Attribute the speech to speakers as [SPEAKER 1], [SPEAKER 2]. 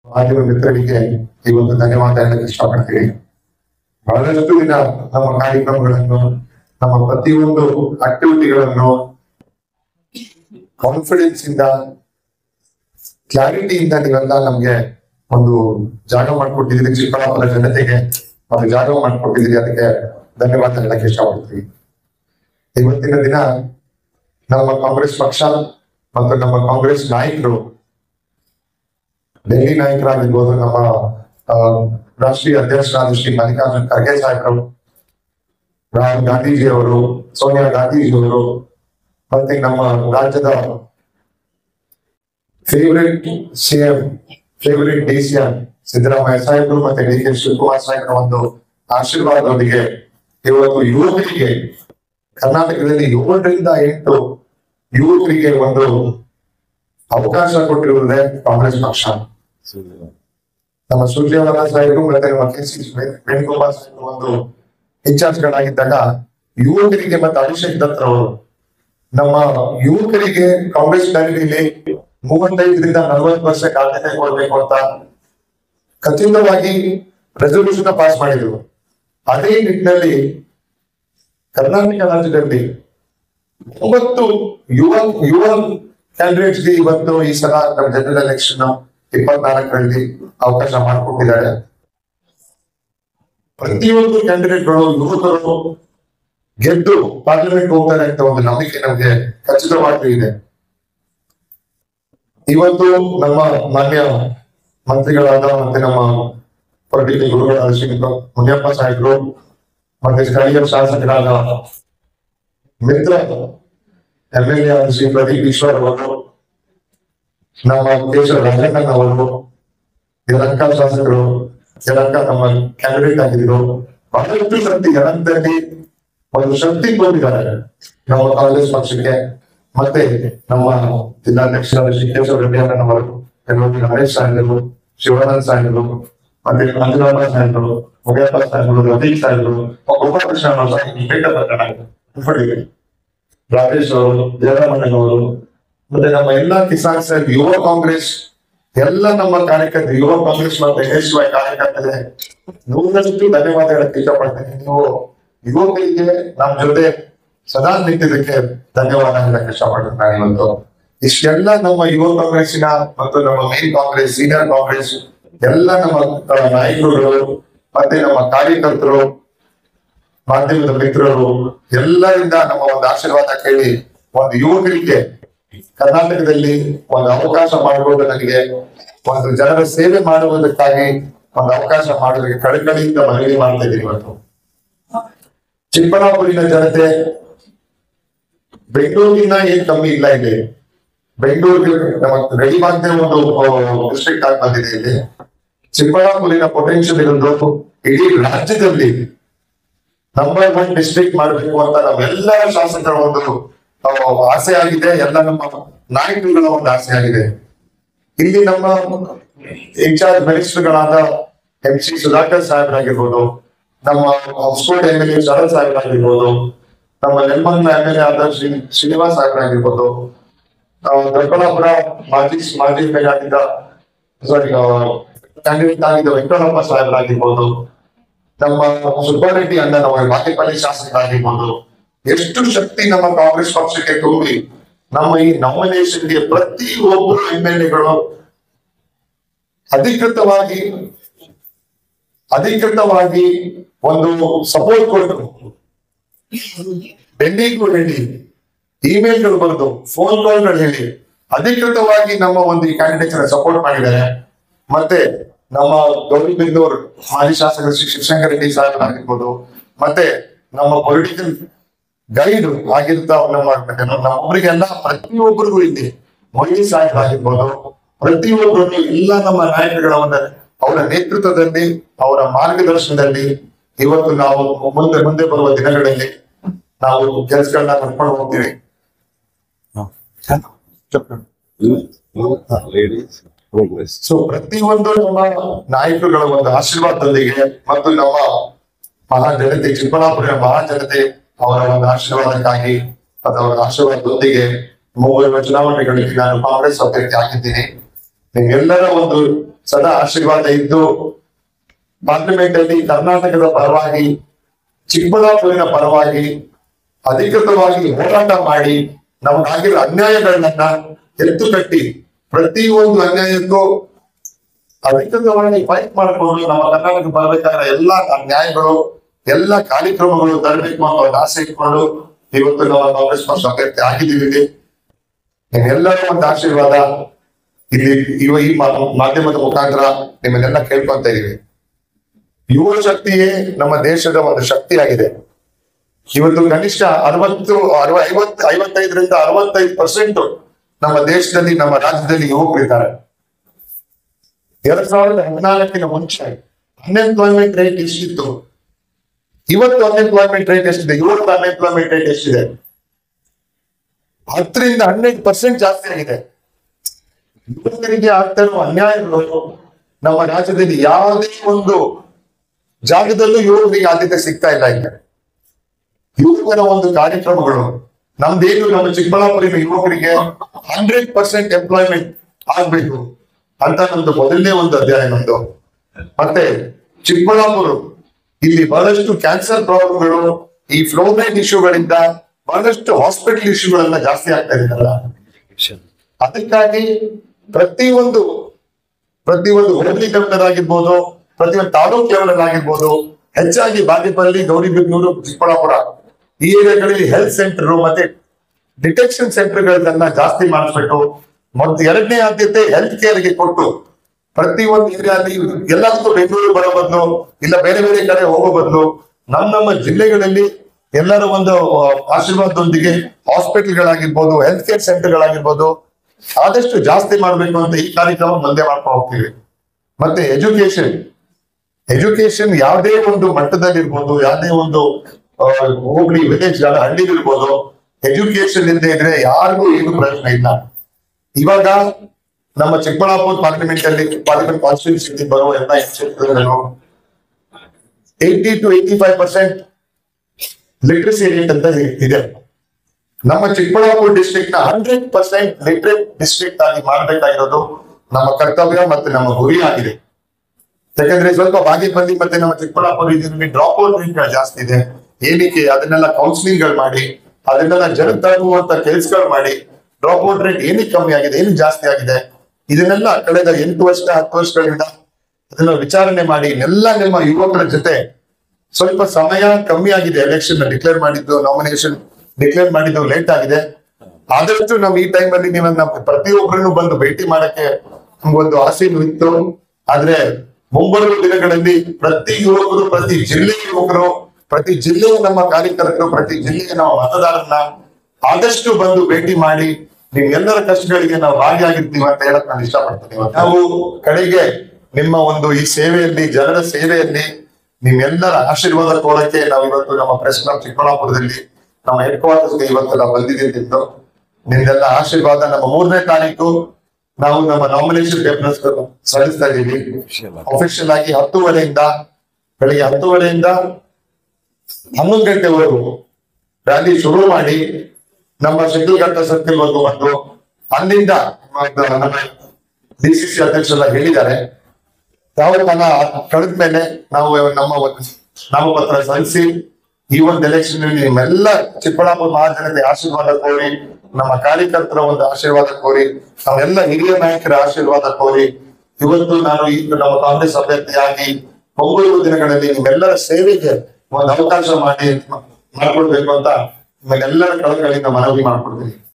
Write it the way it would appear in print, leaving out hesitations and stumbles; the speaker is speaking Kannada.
[SPEAKER 1] ಮಾಧ್ಯಮ ಮಿತ್ರರಿಗೆ ಈ ಒಂದು ಧನ್ಯವಾದ ಹೇಳಕ್ಕೆ ಇಷ್ಟಪಡ್ತೀನಿ. ಬಹಳಷ್ಟು ದಿನ ನಮ್ಮ ಕಾರ್ಯಕ್ರಮಗಳನ್ನು, ನಮ್ಮ ಪ್ರತಿಯೊಂದು ಆಕ್ಟಿವಿಟಿಗಳನ್ನು ಕಾನ್ಫಿಡೆನ್ಸ್ ಇಂದ, ಕ್ಲಾರಿಟಿಯಿಂದ ನೀವೆಲ್ಲ ನಮ್ಗೆ ಒಂದು ಜಾಗ ಮಾಡಿಕೊಟ್ಟಿದ್ದೀರಿ. ಚಿಕ್ಕಬಳ್ಳಾಪುರ ಜನತೆಗೆ ಒಂದು ಜಾಗ ಮಾಡಿಕೊಟ್ಟಿದ್ದೀರಿ. ಅದಕ್ಕೆ ಧನ್ಯವಾದ ಹೇಳಕ್ಕೆ ಇಷ್ಟಪಡ್ತೀವಿ. ಇವತ್ತಿನ ದಿನ ನಮ್ಮ ಕಾಂಗ್ರೆಸ್ ಪಕ್ಷ ಮತ್ತು ನಮ್ಮ ಕಾಂಗ್ರೆಸ್ ನಾಯಕರು, ಡೆಲ್ಲಿ ನಾಯಕರಾಗಿರ್ಬೋದು, ನಮ್ಮ ರಾಷ್ಟ್ರೀಯ ಅಧ್ಯಕ್ಷರಾದ ಶ್ರೀ ಮಲ್ಲಿಕಾರ್ಜುನ್ ಖರ್ಗೆ ಸಾಹೇಬರು, ರಾಹುಲ್ ಗಾಂಧೀಜಿ ಅವರು, ಸೋನಿಯಾ ಗಾಂಧೀಜಿ ಅವರು, ಮತ್ತೆ ನಮ್ಮ ರಾಜ್ಯದ favourite CM, favourite DCM Siddaramaiah ಸಾಹೇಬರು ಮತ್ತೆ ಡಿ ಕೆ ಶಿವಕುಮಾರ್ ಸಾಹೇಬರ ಒಂದು ಆಶೀರ್ವಾದದೊಂದಿಗೆ ಇವತ್ತು ಯುವಕರಿಗೆ, ಕರ್ನಾಟಕದಲ್ಲಿ 7ರಿಂದ 8 ಯುವಕರಿಗೆ ಒಂದು ಅವಕಾಶ ಕೊಟ್ಟಿರುವುದೇ ಕಾಂಗ್ರೆಸ್ ಪಕ್ಷ. ನಮ್ಮ ಸುರ್ಜೇವಾಲಾ ಸಾಹೇಬರು ಮತ್ತೆ ನಮ್ಮ ಕೆ.ಸಿ. ವೇಣುಗೋಪಾಲ್ ಸಾಹೇಬರು ಒಂದು ಇನ್ಚಾರ್ಜ್ ಗಳಾಗಿದ್ದಾಗ ಯುವಕರಿಗೆ ಮತ್ತೆ ಅಭಿಷೇಕ್ ದತ್ ಅವರು ನಮ್ಮ ಯುವಕರಿಗೆ ಕಾಂಗ್ರೆಸ್ ಟರ್ಮಿನಲ್ಲಿ 35ರಿಂದ 40 ವರ್ಷಕ್ಕೆ ಆದ್ಯತೆ ಕೊಡಬೇಕು ಅಂತ ಖಚಿತವಾಗಿ ರೆಸಲ್ಯೂಷನ್ ಪಾಸ್ ಮಾಡಿದ್ರು. ಅದೇ ನಿಟ್ಟಿನಲ್ಲಿ ಕರ್ನಾಟಕ ರಾಜ್ಯದಲ್ಲಿ 9 ಯುವ ಕ್ಯಾಂಡಿಡೇಟ್ಸ್ಗೆ ಇವತ್ತು ಈ ಸಲ ನಮ್ಮ ಜನರಲ್ ಎಲೆಕ್ಷನ್ 24ರಲ್ಲಿ ಅವಕಾಶ ಮಾಡಿಕೊಟ್ಟಿದ್ದಾರೆ. ಪ್ರತಿಯೊಂದು ಕ್ಯಾಂಡಿಡೇಟ್ಗಳು, ಯುವಕರು ಗೆದ್ದು ಪಾರ್ಲಿಮೆಂಟ್ ಹೋಗ್ತಾರೆ ಅಂತ ಒಂದು ನಂಬಿಕೆ ನಮಗೆ ಖಚಿತವಾಗಿ ಇದೆ. ಇವತ್ತು ನಮ್ಮ ಮಾನ್ಯ ಮಂತ್ರಿಗಳಾದ ಮತ್ತೆ ನಮ್ಮ ಪೊಲಿಟಿಕಲ್ ಗುರುಗಳಾದ ಶ್ರೀ ಮುನಿಯಪ್ಪ ಸಾಹೇಬರು ಮತ್ತೆ ಸ್ಥಳೀಯ ಶಾಸಕರಾದ ಮಿತ್ರ MLA ಆದ ಶ್ರೀ ಪ್ರದೀಪ್ ಈಶ್ವರ್ ಅವರು, ನಮ್ಮ ಕೇಶವ ರಾಜಣ್ಣನ್ ಅವರು, ಯಲಹಂಕ ಶಾಸಕರು, ಯಲಹಂಕ ನಮ್ಮ ಕ್ಯಾಂಡಿಡೇಟ್ ಆಗಿದ್ರು. ಬಹಳಷ್ಟು ಶಕ್ತಿ ಯಲಹಂಕದಲ್ಲಿ ಒಂದು ಶಕ್ತಿ ಕೊಟ್ಟಿದ್ದಾರೆ ನಮ್ಮ ಕಾಂಗ್ರೆಸ್ ಪಕ್ಷಕ್ಕೆ. ಮತ್ತೆ ನಮ್ಮ ಜಿಲ್ಲಾಧ್ಯಕ್ಷರಾದ ಶ್ರೀ ಕೇಶವ ರೆಡ್ಡಿ ಅವರು, ಕೆಲವೊಂದು ಗಣೇಶ್ ಸಾಹೇಬರು, ಶಿವಾನಂದ್ ಸಾಹೇಬರು, ಮತ್ತೆ ಮಂಜುನಾಥ ಸಾಹೇಬರು, ಮುನಿಯಪ್ಪ ಸಾಹೇಬರು, ರತೀಶ್ ಸಾಹೇಬರು, ಗೋಪಾಲಕೃಷ್ಣ ರಾಜೇಶ್ ಅವರು, ಜಯರಾಮಣ್ಣನವರು, ಮತ್ತೆ ನಮ್ಮ ಎಲ್ಲಾ ಕಿಸಾನ್ ಸರ್, ಯುವ ಕಾಂಗ್ರೆಸ್ ಎಲ್ಲ ನಮ್ಮ ಕಾರ್ಯಕರ್ತರು, ಯುವ ಕಾಂಗ್ರೆಸ್ ಮತ್ತೆ SY ಕಾರ್ಯಕರ್ತರಿಗೆ 100ರಷ್ಟು ಧನ್ಯವಾದ ಹೇಳಕ್ಕೆ ಇಷ್ಟಪಡ್ತೇನೆ. ನೀವು ಯುವಕರಿಗೆ ನಮ್ಮ ಜೊತೆ ಸದಾ ನಿಂತಿದ್ದಕ್ಕೆ ಧನ್ಯವಾದ ಹೇಳಕ್ಕೆ ಇಷ್ಟಪಡ್ತೇನೆ. ನಾನು ಇವತ್ತು ಇಷ್ಟೆಲ್ಲ ನಮ್ಮ ಯುವ ಕಾಂಗ್ರೆಸ್ಸಿನ ಮತ್ತು ನಮ್ಮ ಮೇನ್ ಕಾಂಗ್ರೆಸ್, ಸೀನಿಯರ್ ಕಾಂಗ್ರೆಸ್ ಎಲ್ಲ ನಮ್ಮ ನಾಯಕರುಗಳು ಮತ್ತೆ ನಮ್ಮ ಕಾರ್ಯಕರ್ತರು, ಮಾಧ್ಯಮದ ಮಿತ್ರರು ಎಲ್ಲರಿಂದ ನಮ್ಮ ಒಂದು ಆಶೀರ್ವಾದ ಕೇಳಿ ಒಂದು ಯುವಕರಿಗೆ ಕರ್ನಾಟಕದಲ್ಲಿ ಒಂದು ಅವಕಾಶ ಮಾಡುವುದು, ನನಗೆ ಒಂದು ಜನರ ಸೇವೆ ಮಾಡುವುದಕ್ಕಾಗಿ ಒಂದು ಅವಕಾಶ ಮಾಡೋದಕ್ಕೆ ಕಳಕಳಿಯಿಂದ ಮನವಿ ಮಾಡ್ತಾ ಇದ್ದೀನಿ. ಇವತ್ತು ಚಿಕ್ಕಬಳ್ಳಾಪುರಿನ ಜನತೆ ಬೆಂಗಳೂರಿನ ಏನ್ ಕಮ್ಮಿ ಇಲ್ಲ. ಇಲ್ಲಿ ಬೆಂಗಳೂರಿಗೆ ನಮ್ಮ ಗಡಿಭಾಗದ ಒಂದು ಡಿಸ್ಟ್ರಿಕ್ಟ್ ಆಗಿ ಬಂದಿದೆ. ಇಲ್ಲಿ ಚಿಕ್ಕಬಳ್ಳಾಪುರಿನ ಪೊಟೆನ್ಶಿಯಲ್ ಇರೋದು ಇಡೀ ರಾಜ್ಯದಲ್ಲಿ ನಂಬರ್ 1 ಡಿಸ್ಟ್ರಿಕ್ಟ್ ಮಾಡಬೇಕು ಅಂತ ನಮ್ಮೆಲ್ಲರ ಶಾಸಕರ ಒಂದು ಆಸೆ ಆಗಿದೆ. ಎಲ್ಲ ನಮ್ಮ ನಾಯಕರುಗಳ ಒಂದು ಆಸೆ ಆಗಿದೆ. ಇಲ್ಲಿ ನಮ್ಮ ಇನ್ಚಾರ್ಜ್ ಮಿನಿಸ್ಟರ್ಗಳಾದ MC ಸುಧಾಕರ್ ಸಾಹೇಬರಾಗಿರ್ಬೋದು, ನಮ್ಮ ಹೊಸಕೋಟೆ MLA ಶರತ್ ಸಾಹೇಬರಾಗಿರ್ಬೋದು, ನಮ್ಮ ನೆಲಮಂಗಲ MLA ಆದ ಶ್ರೀನಿವಾಸ್ ಸಾಹೇಬರಾಗಿರ್ಬೋದು, ದೊಡ್ಡಬಳ್ಳಾಪುರ ಮಾಜಿ ಆಗಿದ್ದ ಕ್ಯಾಂಡಿಡೇಟ್ ಆಗಿದ್ದ ವೆಂಕಟಪ್ಪ ಸಾಹೇಬರಾಗಿರ್ಬೋದು, ನಮ್ಮ ಸುಬ್ಬಾರೆಡ್ಡಿ ಅಣ್ಣ ನಮ್ಮ ಬಾಗೇಪಲ್ಲಿ ಶಾಸಕರಾಗಿರ್ಬೋದು, ಎಷ್ಟು ಶಕ್ತಿ ನಮ್ಮ ಕಾಂಗ್ರೆಸ್ ಪಕ್ಷಕ್ಕೆ ತುಂಬಿ ನಮ್ಮ ಈ ನಾಮಿನೇಷನ್ಗೆ ಪ್ರತಿಯೊಬ್ಬರು MLAಗಳು ಅಧಿಕೃತವಾಗಿ ಒಂದು ಸಪೋರ್ಟ್ ಕೊಟ್ಟರು. ಡೆಲ್ಲಿಗೂ ಹೇಳಿ, ಇಮೇಲ್ಗಳು ಬರೆದು, ಫೋನ್ ಕಾಲ್ಗಳು ಹೇಳಿ ಅಧಿಕೃತವಾಗಿ ನಮ್ಮ ಒಂದು ಈ ಕ್ಯಾಂಡಿಡೇಟ್ ಸಪೋರ್ಟ್ ಮಾಡಿದ್ದಾರೆ. ಮತ್ತೆ ನಮ್ಮ ಗೌರಿಬಿದನೂರು ಮಾಜಿ ಶಾಸಕರು ಶ್ರೀ ಶಿವಶಂಕರ್ ರೆಡ್ಡಿ ಸಾಹೇಬ್ ಆಗಿರ್ಬೋದು, ಮತ್ತೆ ನಮ್ಮ ಪೊಲಿಟಿಕಲ್ ಗೈಡ್ ಆಗಿರ್ತ ನಮ್ಮೊಬ್ಬರಿಗೆಲ್ಲ ಪ್ರತಿಯೊಬ್ಬರಿಗೂ ಇಲ್ಲಿ ಮೊಯ್ಲಿ ಸಾಹೇಬ್ ಆಗಿರ್ಬೋದು, ಪ್ರತಿಯೊಬ್ಬರು ಎಲ್ಲ ನಮ್ಮ ನಾಯಕರುಗಳ ಒಂದು ಅವರ ನೇತೃತ್ವದಲ್ಲಿ, ಅವರ ಮಾರ್ಗದರ್ಶನದಲ್ಲಿ ಇವತ್ತು ನಾವು ಮುಂದೆ ಬರುವ ದಿನಗಳಲ್ಲಿ ನಾವು ಕೆಲಸಗಳನ್ನ ಕರ್ಕೊಂಡು ಹೋಗ್ತೀವಿ. ಸೊ ಪ್ರತಿಯೊಂದು ನಮ್ಮ ನಾಯಕರುಗಳ ಒಂದು ಆಶೀರ್ವಾದದೊಂದಿಗೆ ಮತ್ತು ನಮ್ಮ ಮಹಾಜನತೆ, ಚಿಕ್ಕಬಳ್ಳಾಪುರ ಮಹಾಜನತೆ ಅವರ ಒಂದು ಆಶೀರ್ವಾದಕ್ಕಾಗಿ ಅಥವಾ ಅವರ ಆಶೀರ್ವಾದದೊಂದಿಗೆ ಮುಂಬರುವ ಚುನಾವಣೆಗಳಿಗೆ ನಾನು ಕಾಂಗ್ರೆಸ್ ಅಭ್ಯರ್ಥಿ ಆಗಿದ್ದೀನಿ. ನಿಮ್ಗೆಲ್ಲರ ಒಂದು ಸದಾ ಆಶೀರ್ವಾದ ಇದ್ದು ಪಾರ್ಲಿಮೆಂಟ್ ಅಲ್ಲಿ ಕರ್ನಾಟಕದ ಪರವಾಗಿ ಚಿಕ್ಕಬಳ್ಳಾಪುರಿನ ಪರವಾಗಿ ಅಧಿಕೃತವಾಗಿ ಹೋರಾಟ ಮಾಡಿ ನಮಗಾಗಿರೋ ಅನ್ಯಾಯಗಳನ್ನ ಎತ್ತು ಕಟ್ಟಿ ಪ್ರತಿಯೊಂದು ಅನ್ಯಾಯಕ್ಕೂ ಅಧಿಕೃತವಾಗಿ ಫೈಟ್ ಮಾಡಿಕೊಂಡು ನಮ್ಮ ಕರ್ನಾಟಕ ಬರಬೇಕಾದ ಎಲ್ಲಾ ನ್ಯಾಯಗಳು ಎಲ್ಲ ಕಾರ್ಯಕ್ರಮಗಳು ತರಬೇಕು ಅಂತ ಒಂದು ಆಸೆ ಇಟ್ಕೊಂಡು ಇವತ್ತು ನಾವು ಕಾಂಗ್ರೆಸ್ ಪಕ್ಷ ಅಭ್ಯರ್ಥಿ ಆಗಿದ್ದೀವಿ. ನಿಮ್ಮೆಲ್ಲರೂ ಒಂದು ಆಶೀರ್ವಾದ ಇಲ್ಲಿ ಈ ಮಾಧ್ಯಮದ ಮುಖಾಂತರ ನಿಮ್ಮನ್ನೆಲ್ಲ ಕೇಳ್ಕೊಂತ ಇದೀವಿ. ಯುವ ಶಕ್ತಿಯೇ ನಮ್ಮ ದೇಶದ ಒಂದು ಶಕ್ತಿಯಾಗಿದೆ. ಇವತ್ತು ಕನಿಷ್ಠ 55ರಿಂದ 65% ನಮ್ಮ ದೇಶದಲ್ಲಿ ನಮ್ಮ ರಾಜ್ಯದಲ್ಲಿ ಯುವಕರಿದ್ದಾರೆ. 2014 ಮುಂಚೆ ಅನ್ಎಂಪ್ಲಾಯ್ಮೆಂಟ್ ರೇಟ್ ಎಷ್ಟಿತ್ತು, ಇವತ್ತು ಅನ್ಎಂಪ್ಲಾಯ್ಮೆಂಟ್ ರೇಟ್ ಎಷ್ಟಿದೆ, ಯುವಕರ ಅನ್ಎಂಪ್ಲಾಯ್ಮೆಂಟ್ ರೇಟ್ ಎಷ್ಟಿದೆ? 10ರಿಂದ 100% ಜಾಸ್ತಿ ಆಗಿದೆ. ಯುವಕರಿಗೆ ಆಗ್ತಾ ಇರುವ ಅನ್ಯಾಯಗಳು ನಮ್ಮ ರಾಜ್ಯದಲ್ಲಿ ಯಾವುದೇ ಒಂದು ಜಾಗದಲ್ಲೂ ಯುವಕರಿಗೆ ಆದ್ಯತೆ ಸಿಗ್ತಾ ಇಲ್ಲ. ಈಗ ಯುವಕರ ಒಂದು ಕಾರ್ಯಕ್ರಮಗಳು ನಮ್ದೇನು ನಮ್ಮ ಚಿಕ್ಕಬಳ್ಳಾಪುರಿನ ಯುವಕರಿಗೆ 100% ಎಂಪ್ಲಾಯ್ಮೆಂಟ್ ಆಗ್ಬೇಕು ಅಂತ ನಮ್ದು ಮೊದಲನೇ ಒಂದು ಅಧ್ಯಾಯ ನಮ್ದು. ಮತ್ತೆ ಚಿಕ್ಕಬಳ್ಳಾಪುರ ಇಲ್ಲಿ ಬಹಳಷ್ಟು ಕ್ಯಾನ್ಸರ್ ಪ್ರಾಬ್ಲಮ್ಗಳು, ಈ ಫ್ಲೋರೈಡ್ ಇಶ್ಯೂಗಳಿಂದ ಬಹಳಷ್ಟು ಹಾಸ್ಪಿಟಲ್ ಇಶ್ಯೂಗಳೆಲ್ಲ ಜಾಸ್ತಿ ಆಗ್ತಾ ಇದೆಯಲ್ಲ. ಅದಕ್ಕಾಗಿ ಪ್ರತಿಯೊಂದು ಹೋಬಳಿ ಲೆವೆಲ್ ಆಗಿರ್ಬೋದು, ಪ್ರತಿಯೊಂದು ತಾಲೂಕ್ ಲೆವೆಲ್ ಆಗಿರ್ಬೋದು, ಹೆಚ್ಚಾಗಿ ಬಾಗೇಪಲ್ಲಿ, ಗೌರಿಬಿದನೂರು, ಚಿಕ್ಕಬಳ್ಳಾಪುರ ಈ ಏರಿಯಾಗಳಲ್ಲಿ ಹೆಲ್ತ್ ಸೆಂಟರ್ ಮತ್ತೆ ಡಿಟೆಕ್ಷನ್ ಸೆಂಟರ್ಗಳನ್ನ ಜಾಸ್ತಿ ಮಾಡಿಸ್ಬೇಕು. ಮತ್ತು ಎರಡನೇ ಆದ್ಯತೆ ಹೆಲ್ತ್ ಕೇರ್ಗೆ ಕೊಟ್ಟು ಪ್ರತಿಯೊಂದು ಏರಿಯಾದಲ್ಲಿ ಎಲ್ಲದಕ್ಕೂ ಬೆಂಗಳೂರು ಬರೋ ಬದಲು ಇಲ್ಲ ಬೇರೆ ಬೇರೆ ಕಡೆ ಹೋಗೋ ಬದಲು ನಮ್ಮ ಜಿಲ್ಲೆಗಳಲ್ಲಿ ಎಲ್ಲರ ಒಂದು ಆಶೀರ್ವಾದದೊಂದಿಗೆ ಹಾಸ್ಪಿಟಲ್ಗಳಾಗಿರ್ಬೋದು, ಹೆಲ್ತ್ ಕೇರ್ ಸೆಂಟರ್ಗಳಾಗಿರ್ಬೋದು ಆದಷ್ಟು ಜಾಸ್ತಿ ಮಾಡ್ಬೇಕು ಅಂತ ಈ ಕಾರ್ಯಕ್ರಮ ಮುಂದೆ ಮಾಡ್ಕೊಂಡು ಹೋಗ್ತೀವಿ. ಮತ್ತೆ ಎಜುಕೇಶನ್ ಯಾವುದೇ ಒಂದು ಮಟ್ಟದಲ್ಲಿರ್ಬೋದು, ಯಾವುದೇ ಒಂದು ಹೋಬಳಿ ವಿಲೇಜ್ ಹಳ್ಳಿಗಳಿರ್ಬೋದು, ಎಜುಕೇಶನ್ ಇಲ್ಲದೆ ಇದ್ರೆ ಯಾರಿಗೂ ಏನು ಪ್ರಯೋಜನ ಇಲ್ಲ. ಇವಾಗ ನಮ್ಮ ಚಿಕ್ಕಬಳ್ಳಾಪುರ ಪಾರ್ಲಿಮೆಂಟ್ ಕಾನ್ಸ್ಟಿಟ್ಯೂನ್ಸಿ ಬರುವ ಎಲ್ಲ ಕ್ಷೇತ್ರಗಳು 80 to 85% ಲಿಟ್ರಸಿ ರೇಟ್ ಅಂತ ಇದೆ. ನಮ್ಮ ಚಿಕ್ಕಬಳ್ಳಾಪುರ ಡಿಸ್ಟ್ರಿಕ್ಟ್ ನ 100% ಲಿಟ್ರೇಟ್ ಡಿಸ್ಟ್ರಿಕ್ಟ್ ಆಗಿ ಮಾಡಬೇಕಾಗಿರೋದು ನಮ್ಮ ಕರ್ತವ್ಯ ಮತ್ತೆ ನಮ್ಮ ಗುರಿ ಆಗಿದೆ. ಯಾಕಂದ್ರೆ ಸ್ವಲ್ಪ ಬಾಗೇಪಲ್ಲಿ ಮತ್ತೆ ನಮ್ಮ ಚಿಕ್ಕಬಳ್ಳಾಪುರ ಇದರಲ್ಲಿ ಡ್ರಾಪ್ ಔಟ್ ರೇಟ್ ಜಾಸ್ತಿ ಇದೆ. ಏನಕ್ಕೆ ಅದನ್ನೆಲ್ಲ ಕೌನ್ಸಿಲಿಂಗ್ ಗಳು ಮಾಡಿ, ಅದನ್ನೆಲ್ಲ ಜನ ತಲುಪುವಂತ ಕೆಲಸಗಳು ಮಾಡಿ ಡ್ರಾಪ್ ಔಟ್ ರೇಟ್ ಏನಕ್ಕೆ ಕಮ್ಮಿ ಆಗಿದೆ, ಏನಕ್ಕೆ ಜಾಸ್ತಿ ಆಗಿದೆ, ಇದನ್ನೆಲ್ಲ ಕಳೆದ 8 ವರ್ಷ 10 ವರ್ಷಗಳಿಂದ ಅದನ್ನ ವಿಚಾರಣೆ ಮಾಡಿ ಎಲ್ಲ ನಿಮ್ಮ ಯುವಕರ ಜೊತೆ ಸ್ವಲ್ಪ ಸಮಯ ಕಮ್ಮಿ ಆಗಿದೆ. ಎಲೆಕ್ಷನ್ ಡಿಕ್ಲೇರ್ ಮಾಡಿದ್ದು, ನಾಮಿನೇಷನ್ ಡಿಕ್ಲೇರ್ ಮಾಡಿದ್ದು ಲೇಟ್ ಆಗಿದೆ. ಆದಷ್ಟು ನಾವು ಈ ಟೈಮ್ ಅಲ್ಲಿ ನೀವನ್ನ ಪ್ರತಿಯೊಬ್ಬರನ್ನು ಬಂದು ಭೇಟಿ ಮಾಡಕ್ಕೆ ನಮ್ಗೊಂದು ಆಸೆ ಇತ್ತು. ಆದ್ರೆ ಮುಂಬರುವ ದಿನಗಳಲ್ಲಿ ಪ್ರತಿ ಯುವಕರು, ಪ್ರತಿ ಜಿಲ್ಲೆಯ ಯುವಕರು, ಪ್ರತಿ ಜಿಲ್ಲೆಯ ನಮ್ಮ ಕಾರ್ಯಕರ್ತರು, ಪ್ರತಿ ಜಿಲ್ಲೆಯ ನಮ್ಮ ಮತದಾರರನ್ನ ಆದಷ್ಟು ಬಂದು ಭೇಟಿ ಮಾಡಿ ನಿಮ್ಗೆಲ್ಲರ ಕಷ್ಟಗಳಿಗೆ ನಾವು ಭಾಗಿಯಾಗಿರ್ತೀವಿ ಅಂತ ಹೇಳಕ್ ನಾನು ಇಷ್ಟಪಡ್ತೀನಿ. ನಾವು ಕಡೆಗೆ ನಿಮ್ಮ ಒಂದು ಈ ಸೇವೆಯಲ್ಲಿ, ಜನರ ಸೇವೆಯಲ್ಲಿ ನಿಮ್ಮೆಲ್ಲರ ಆಶೀರ್ವಾದ ಕೋರಕ್ಕೆ ನಾವು ಇವತ್ತು ನಮ್ಮ ಪ್ರೆಸ್ ಕ್ಲಬ್ ಚಿಕ್ಕಬಳ್ಳಾಪುರದಲ್ಲಿ ನಮ್ಮ ಹೆಡ್ ಕ್ವಾರ್ಟರ್ಸ್ಗೆ ಇವತ್ತು ನಾವು ಬಂದಿದ್ದೀವಿ. ನಿಮ್ದೆಲ್ಲ ಆಶೀರ್ವಾದ. ನಮ್ಮ 3ನೇ ತಾರೀಕು ನಾವು ನಮ್ಮ ನಾಮಿನೇಷನ್ ಪೇಪರ್ಸ್ ಸಲ್ಲಿಸ್ತಾ ಇದ್ದೀವಿ. ಅಫಿಷಿಯಲ್ ಆಗಿ 10:30 ಬೆಳಿಗ್ಗೆ 10:30 11 ಗಂಟೆವರೆಗೂ ರ್ಯಾಲಿ ಶುರು ಮಾಡಿ ನಮ್ಮ ಶಿಡ್ಲಘಟ್ಟ ಸರ್ಕಲ್ ವರೆಗೂ ಬಂದು ಅಲ್ಲಿಂದ ನಮ್ಮ ಡಿಸಿಸಿ ಅಧ್ಯಕ್ಷರೆಲ್ಲ ಹೇಳಿದ್ದಾರೆ. ಕಾಲ ಕಳೆದ ಮೇಲೆ ನಾವು ನಮ್ಮ ನಾಮಪತ್ರ ಸಲ್ಲಿಸಿ ಈ ಒಂದು ಎಲೆಕ್ಷನ್ ನಿಮ್ಮೆಲ್ಲ ಚಿಕ್ಕಬಳ್ಳಾಪುರ ಮಹಾಜನತೆ ಆಶೀರ್ವಾದ ಕೋರಿ, ನಮ್ಮ ಕಾರ್ಯಕರ್ತರ ಒಂದು ಆಶೀರ್ವಾದ ಕೋರಿ, ನಾವೆಲ್ಲ ಹಿರಿಯ ನಾಯಕರ ಆಶೀರ್ವಾದ ಕೋರಿ ಇವತ್ತು ನಾನು ನಮ್ಮ ಕಾಂಗ್ರೆಸ್ ಅಭ್ಯರ್ಥಿಯಾಗಿ ಮುಂಬರುವ ದಿನಗಳಲ್ಲಿ ನಿಮ್ಮೆಲ್ಲರ ಸೇವೆಗೆ ಒಂದು ಅವಕಾಶ ಮಾಡಿಕೊಡ್ಬೇಕು ಅಂತ ನಿಮ್ಮೆಲ್ಲರ ಕಳಕಳಿಯಿಂದ ಮನವಿ ಮಾಡ್ಕೊಡ್ತೀನಿ.